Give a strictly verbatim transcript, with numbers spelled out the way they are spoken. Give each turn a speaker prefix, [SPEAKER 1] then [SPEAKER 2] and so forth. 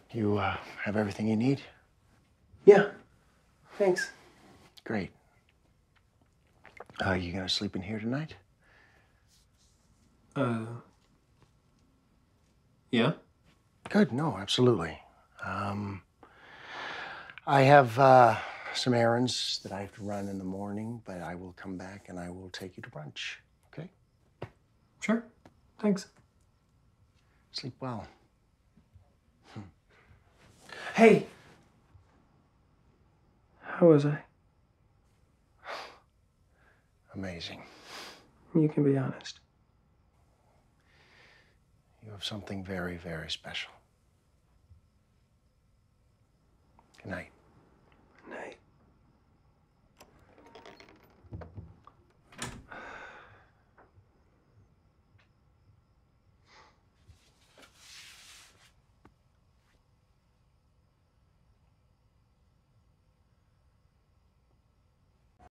[SPEAKER 1] You uh, have everything you need?
[SPEAKER 2] Yeah, thanks.
[SPEAKER 1] Great. Uh, you gonna sleep in here tonight?
[SPEAKER 2] Uh, yeah?
[SPEAKER 1] Good, no, absolutely. Um, I have uh, some errands that I have to run in the morning, but I will come back and I will take you to brunch, okay?
[SPEAKER 2] Sure, thanks.
[SPEAKER 1] Sleep well.
[SPEAKER 2] Hey! How was I?
[SPEAKER 1] Amazing.
[SPEAKER 2] You can be honest.
[SPEAKER 1] You have something very, very special. Good night.